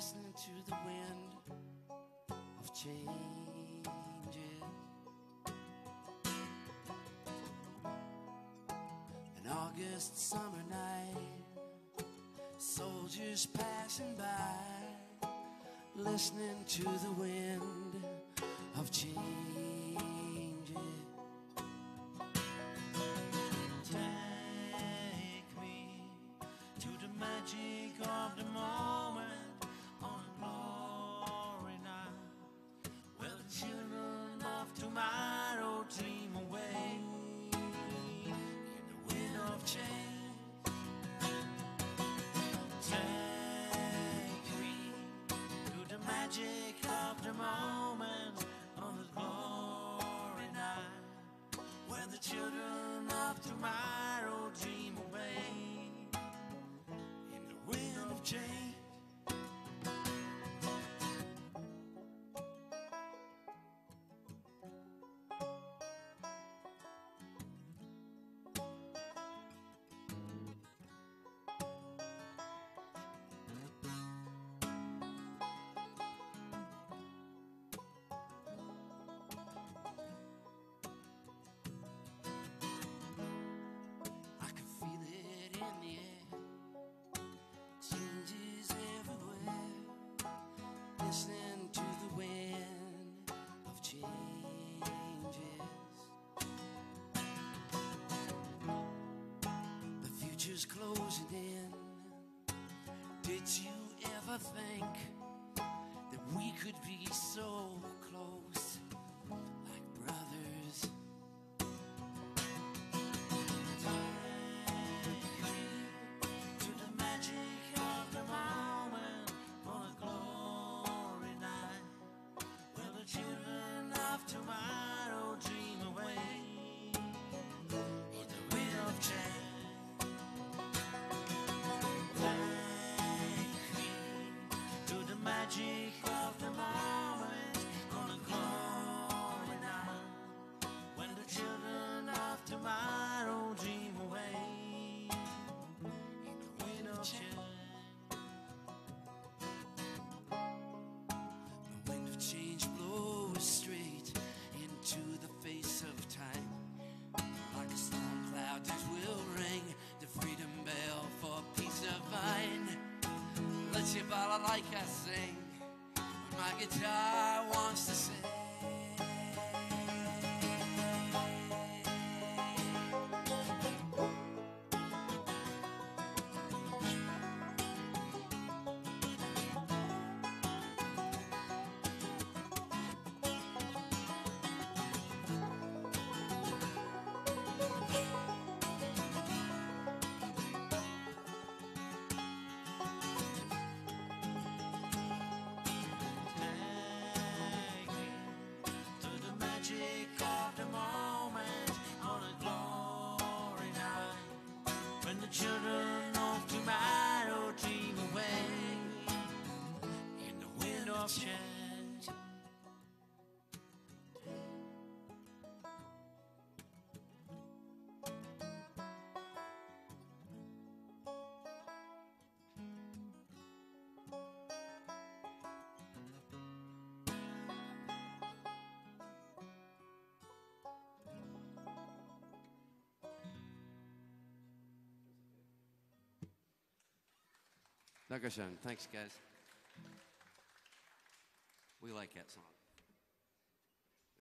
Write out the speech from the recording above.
listening to the wind of changes. An August summer night, soldiers passing by, listening to the wind of changes. Take me to the magic of the moment on a glory night, where the children of tomorrow dream away in the wind of change. Take me to the magic of the moment on a glory night, when the children of tomorrow dream away in the wind of change. In the air, changes everywhere, listening to the wind of changes. The future's closing in. Did you ever think that we could be so close, like brothers? Tomorrow dream away in the wind of change. Take me to the magic of the moment on a glory night, when the children of tomorrow dream away in the wind of change. The wind of change blows straight into the face of time, like a storm cloud that will ring the freedom bell for peace divine. Let's hear about like I sing when my guitar wants to sing. Of the moment on a glory night, when the children of tomorrow dream away in the wind of change. Dankeschön. Thanks, guys. We like that song.